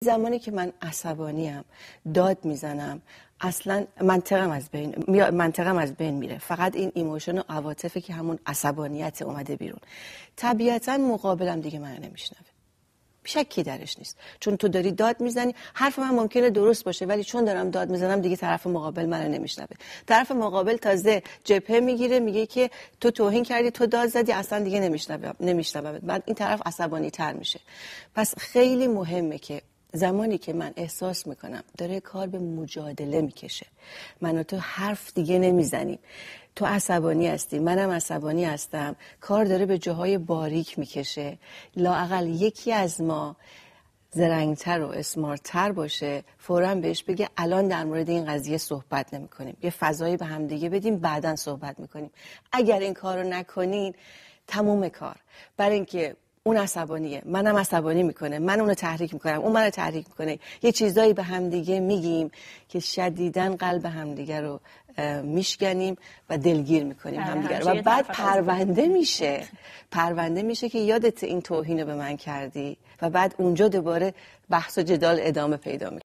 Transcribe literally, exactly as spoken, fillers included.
زمانی که من عصبانیم، داد میزنم، اصلا منطقم از بین منطقم از بین میره. فقط این ایموشن و عواطفی که همون عصبانیت اومده بیرون. طبیعتا مقابلم دیگه من نمیشنوه. شکی درش نیست، چون تو داری داد میزنی. حرف من ممکنه درست باشه، ولی چون دارم داد میزنم دیگه طرف مقابل منو نمیشنوه. طرف مقابل تازه جبهه میگیره، میگه که تو توهین کردی، تو داد زدی، اصلا دیگه نمیشنوه نمیشنوه بعد این طرف عصبانی تر میشه. پس خیلی مهمه که زمانی که من احساس میکنم داره کار به مجادله میکشه، من و تو حرف دیگه نمیزنیم، تو عصبانی هستی، منم عصبانی هستم، کار داره به جاهای باریک میکشه، لااقل یکی از ما زرنگتر و اسمارتر باشه، فوراً بهش بگه الان در مورد این قضیه صحبت نمی کنیم، یه فضایی به هم دیگه بدیم، بعداً صحبت میکنیم. اگر این کار رو نکنین تموم کار، برای اینکه اون عصبانیه، منم عصبانی میکنه، من اونو تحریک میکنم، اون منو تحریک میکنه، یه چیزایی به هم دیگه میگیم که شدیداً قلب هم دیگه رو میشکنیم و دلگیر میکنیم هم دیگه رو و بعد پرونده میشه پرونده میشه که یادت این توهین رو به من کردی و بعد اونجا دوباره بحث و جدال ادامه پیدا میکنه.